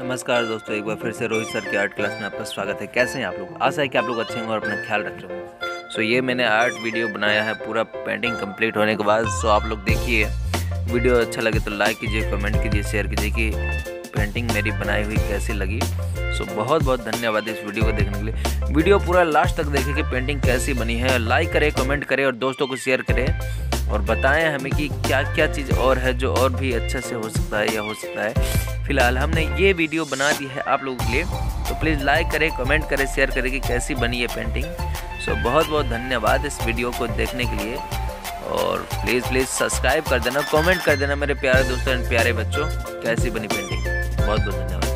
नमस्कार दोस्तों, एक बार फिर से रोहित सर की आर्ट क्लास में आपका स्वागत है। कैसे हैं आप लोग? आशा है कि आप लोग अच्छे होंगे और अपना ख्याल रख रहे होंगे। सो ये मैंने आर्ट वीडियो बनाया है पूरा पेंटिंग कंप्लीट होने के बाद। सो आप लोग देखिए, वीडियो अच्छा लगे तो लाइक कीजिए, कमेंट कीजिए, शेयर कीजिए कि पेंटिंग मेरी बनाई हुई कैसी लगी। सो बहुत बहुत धन्यवाद इस वीडियो को देखने के लिए। वीडियो पूरा लास्ट तक देखें कि पेंटिंग कैसी बनी है। लाइक करें, कमेंट करें और दोस्तों को शेयर करें और बताएं हमें कि क्या क्या चीज़ और है जो और भी अच्छे से हो सकता है या हो सकता है। फिलहाल हमने ये वीडियो बना दी है आप लोगों के लिए, तो प्लीज़ लाइक करें, कमेंट करें, शेयर करें कि कैसी बनी है पेंटिंग। सो बहुत बहुत धन्यवाद इस वीडियो को देखने के लिए और प्लीज़ सब्सक्राइब कर देना, कमेंट कर देना मेरे प्यारे दोस्तों एंड प्यारे बच्चों कैसी बनी पेंटिंग। बहुत बहुत धन्यवाद।